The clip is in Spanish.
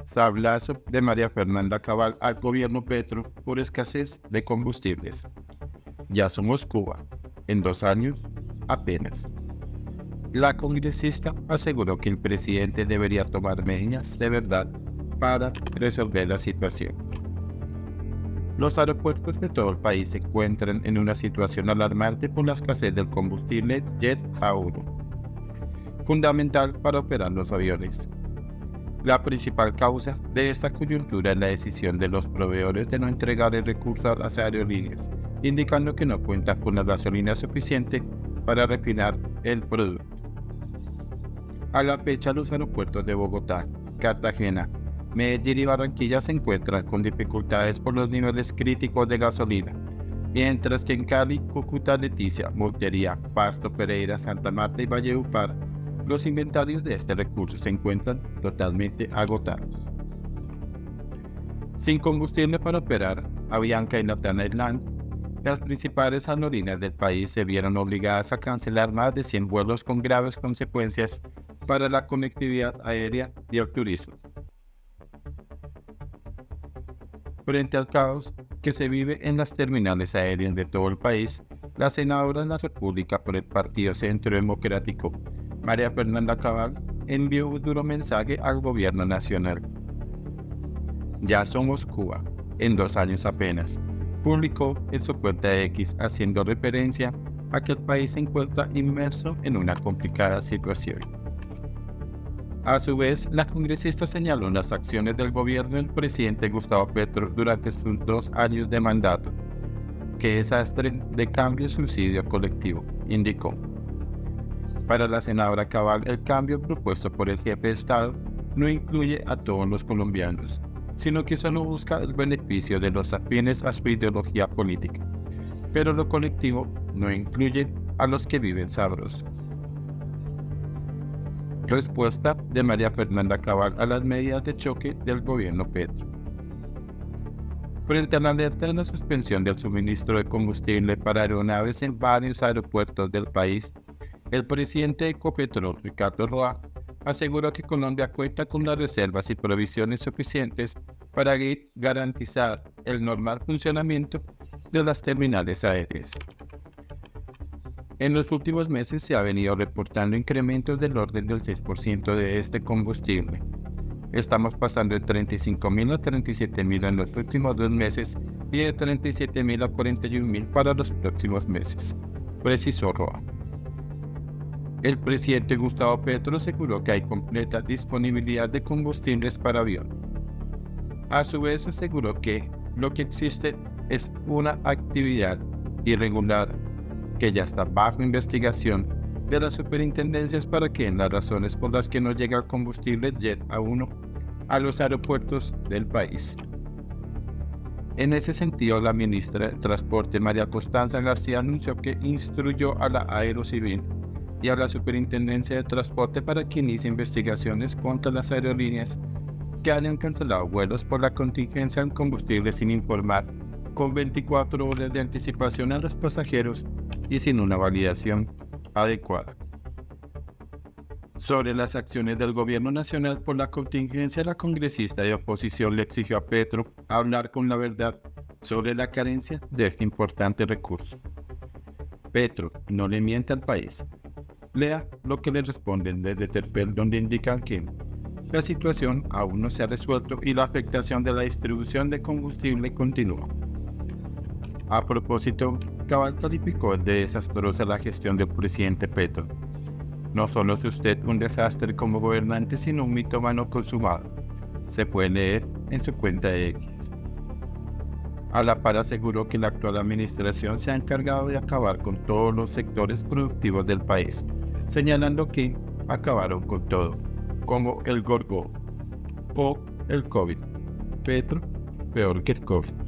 Sablazo de María Fernanda Cabal al gobierno Petro por escasez de combustibles. Ya somos Cuba, en 2 años apenas. La congresista aseguró que el presidente debería tomar medidas de verdad para resolver la situación. Los aeropuertos de todo el país se encuentran en una situación alarmante por la escasez del combustible Jet A1, fundamental para operar los aviones. La principal causa de esta coyuntura es la decisión de los proveedores de no entregar el recurso a las aerolíneas, indicando que no cuentan con la gasolina suficiente para refinar el producto. A la fecha, los aeropuertos de Bogotá, Cartagena, Medellín y Barranquilla se encuentran con dificultades por los niveles críticos de gasolina, mientras que en Cali, Cúcuta, Leticia, Montería, Pasto, Pereira, Santa Marta y Valledupar, los inventarios de este recurso se encuentran totalmente agotados. Sin combustible para operar Avianca y Latam Airlines, las principales aerolíneas del país se vieron obligadas a cancelar más de 100 vuelos con graves consecuencias para la conectividad aérea y el turismo. Frente al caos que se vive en las terminales aéreas de todo el país, la senadora de la República por el Partido Centro Democrático, María Fernanda Cabal, envió un duro mensaje al gobierno nacional. Ya somos Cuba, en 2 años apenas, publicó en su cuenta X, haciendo referencia a que el país se encuentra inmerso en una complicada situación. A su vez, la congresista señaló las acciones del gobierno del presidente Gustavo Petro durante sus 2 años de mandato. ¡Qué desastre de cambio y subsidio colectivo!, indicó. Para la senadora Cabal, el cambio propuesto por el jefe de Estado no incluye a todos los colombianos, sino que solo busca el beneficio de los afines a su ideología política. Pero lo colectivo no incluye a los que viven sabroso. Respuesta de María Fernanda Cabal a las medidas de choque del gobierno Petro. Frente a la alerta de la suspensión del suministro de combustible para aeronaves en varios aeropuertos del país, el presidente de Ecopetrol, Ricardo Roa, aseguró que Colombia cuenta con las reservas y provisiones suficientes para garantizar el normal funcionamiento de las terminales aéreas. En los últimos meses se ha venido reportando incrementos del orden del 6% de este combustible. Estamos pasando de 35.000 a 37.000 en los últimos 2 meses y de 37.000 a 41.000 para los próximos meses, precisó Roa. El presidente Gustavo Petro aseguró que hay completa disponibilidad de combustibles para avión. A su vez aseguró que lo que existe es una actividad irregular que ya está bajo investigación de las superintendencias para que den las razones por las que no llega combustible Jet A1 a los aeropuertos del país. En ese sentido, la ministra de Transporte María Constanza García anunció que instruyó a la Aerocivil y a la Superintendencia de Transporte para que inicie investigaciones contra las aerolíneas que hayan cancelado vuelos por la contingencia en combustible sin informar con 24 horas de anticipación a los pasajeros y sin una validación adecuada. Sobre las acciones del gobierno nacional por la contingencia, la congresista de oposición le exigió a Petro hablar con la verdad sobre la carencia de este importante recurso. Petro no le miente al país. Lea lo que le responden desde Terpel, donde indican que la situación aún no se ha resuelto y la afectación de la distribución de combustible continúa. A propósito, Cabal calificó de desastrosa la gestión del presidente Petro. No solo es usted un desastre como gobernante, sino un mitómano consumado. Se puede leer en su cuenta de X. A la par aseguró que la actual administración se ha encargado de acabar con todos los sectores productivos del país, señalando que acabaron con todo, como el Gorgó o el COVID. Petro, peor que el COVID.